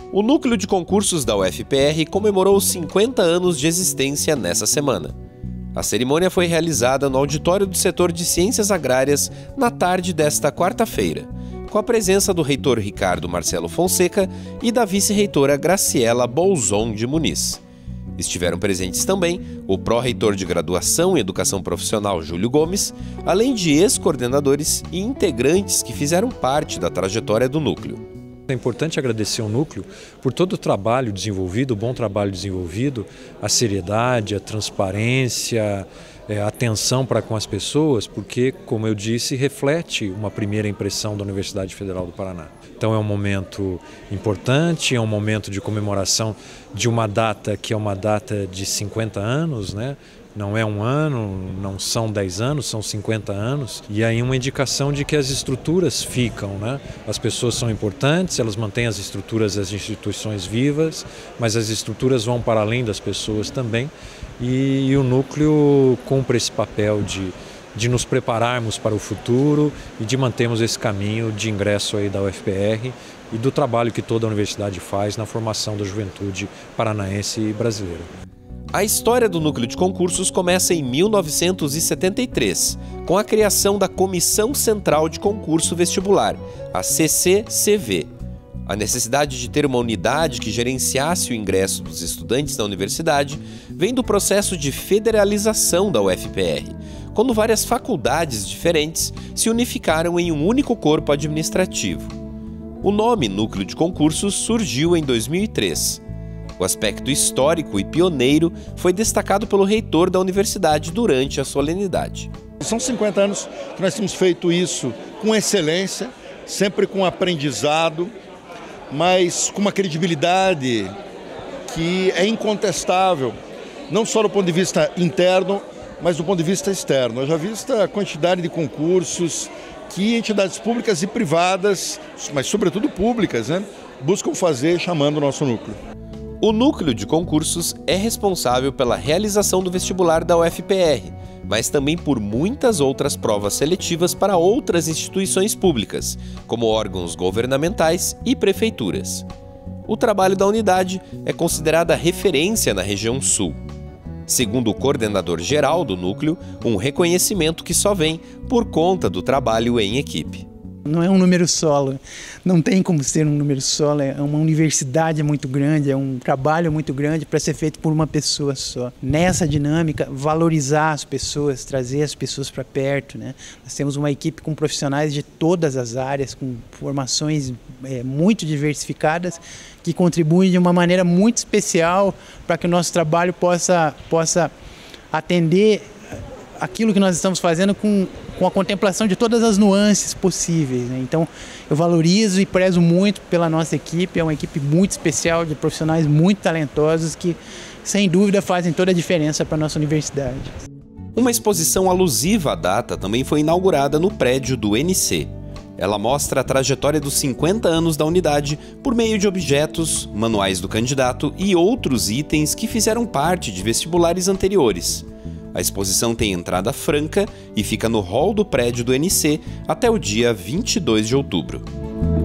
O Núcleo de Concursos da UFPR comemorou 50 anos de existência nessa semana. A cerimônia foi realizada no auditório do setor de Ciências Agrárias na tarde desta quarta-feira, com a presença do reitor Ricardo Marcelo Fonseca e da vice-reitora Graciela Bolzon de Muniz. Estiveram presentes também o pró-reitor de Graduação em Educação Profissional Júlio Gomes, além de ex-coordenadores e integrantes que fizeram parte da trajetória do Núcleo. É importante agradecer ao Núcleo por todo o trabalho desenvolvido, o bom trabalho desenvolvido, a seriedade, a transparência, a atenção para com as pessoas, porque, como eu disse, reflete uma primeira impressão da Universidade Federal do Paraná. Então é um momento importante, é um momento de comemoração de uma data que é uma data de 50 anos, né? Não é um ano, não são 10 anos, são 50 anos. E aí uma indicação de que as estruturas ficam, né? As pessoas são importantes, elas mantêm as estruturas, as instituições vivas, mas as estruturas vão para além das pessoas também. E o Núcleo cumpre esse papel de nos prepararmos para o futuro e de mantermos esse caminho de ingresso aí da UFPR e do trabalho que toda a universidade faz na formação da juventude paranaense e brasileira. A história do Núcleo de Concursos começa em 1973, com a criação da Comissão Central de Concurso Vestibular, a CCCV. A necessidade de ter uma unidade que gerenciasse o ingresso dos estudantes na universidade vem do processo de federalização da UFPR, quando várias faculdades diferentes se unificaram em um único corpo administrativo. O nome Núcleo de Concursos surgiu em 2003. O aspecto histórico e pioneiro foi destacado pelo reitor da universidade durante a solenidade. São 50 anos que nós temos feito isso com excelência, sempre com aprendizado, mas com uma credibilidade que é incontestável, não só do ponto de vista interno, mas do ponto de vista externo. Já vista a quantidade de concursos que entidades públicas e privadas, mas sobretudo públicas, buscam fazer chamando o nosso núcleo. O Núcleo de Concursos é responsável pela realização do vestibular da UFPR, mas também por muitas outras provas seletivas para outras instituições públicas, como órgãos governamentais e prefeituras. O trabalho da unidade é considerada referência na região sul. Segundo o coordenador geral do núcleo, um reconhecimento que só vem por conta do trabalho em equipe. Não é um número solo, não tem como ser um número solo, é uma universidade muito grande, é um trabalho muito grande para ser feito por uma pessoa só. Nessa dinâmica, valorizar as pessoas, trazer as pessoas para perto, né? Nós temos uma equipe com profissionais de todas as áreas, com formações muito diversificadas, que contribuem de uma maneira muito especial para que o nosso trabalho possa atender aquilo que nós estamos fazendo com a contemplação de todas as nuances possíveis, né? Então, eu valorizo e prezo muito pela nossa equipe, é uma equipe muito especial, de profissionais muito talentosos que, sem dúvida, fazem toda a diferença para a nossa universidade. Uma exposição alusiva à data também foi inaugurada no prédio do NC. Ela mostra a trajetória dos 50 anos da unidade por meio de objetos, manuais do candidato e outros itens que fizeram parte de vestibulares anteriores. A exposição tem entrada franca e fica no hall do prédio do NC até o dia 22 de outubro.